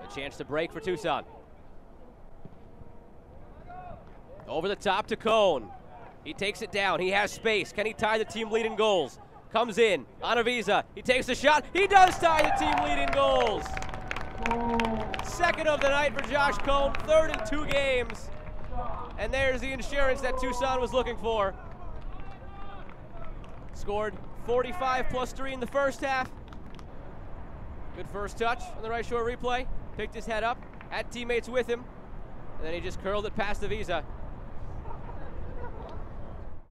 A chance to break for Tucson. Over the top to Coan. He takes it down. He has space. Can he tie the team lead in goals? Comes in on Avisa. He takes the shot. He does tie the team lead in goals. Second of the night for Josh Coan. Third in 2 games. And there's the insurance that Tucson was looking for. Scored 45 plus 3 in the first half. Good first touch on the right shore replay. Picked his head up, had teammates with him, and then he just curled it past Avisa.